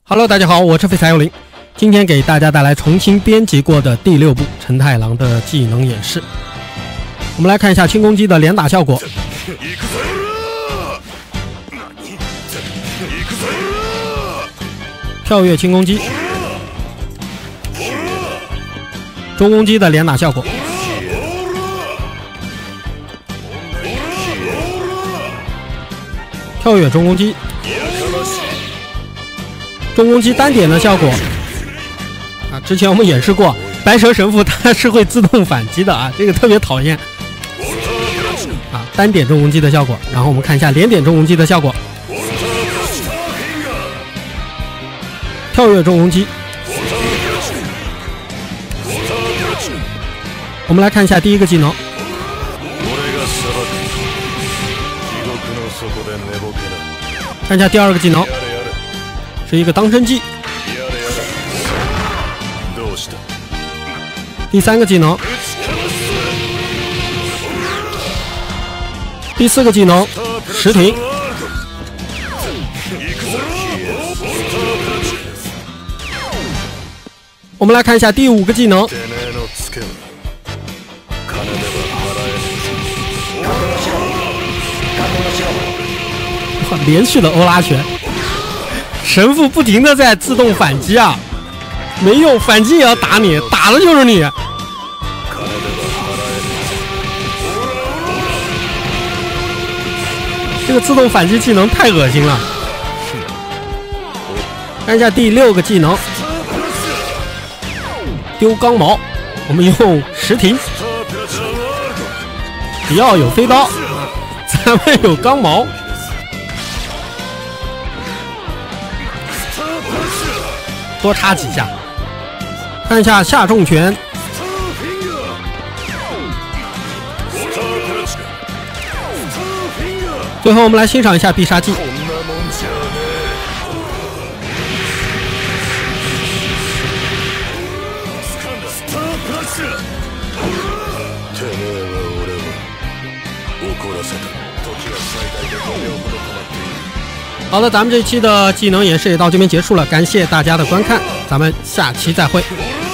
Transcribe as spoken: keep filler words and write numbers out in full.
Hello， 大家好，我是废柴幽灵，今天给大家带来重新编辑过的第六部陈太郎的技能演示。我们来看一下轻攻击的连打效果。跳跃轻攻击，中攻击的连打效果。跳跃中攻击。中攻击单点的效果啊，之前我们演示过，白蛇神父它是会自动反击的啊，这个特别讨厌啊。单点中攻击的效果，然后我们看一下连点中攻击的效果。跳跃中攻击，我们来看一下第一个技能。看一下第二个技能。是一个当身技，第三个技能，第四个技能实停，我们来看一下第五个技能，连续的欧拉拳。神父不停的在自动反击啊，没用，反击也要打你，打的就是你。这个自动反击技能太恶心了。看一下第六个技能，丢钢矛，我们用实停，不要有飞刀，咱们有钢矛。多插几下，看一下下重拳，最后我们来欣赏一下必杀技。好了，咱们这期的技能演示也到这边结束了，感谢大家的观看，咱们下期再会。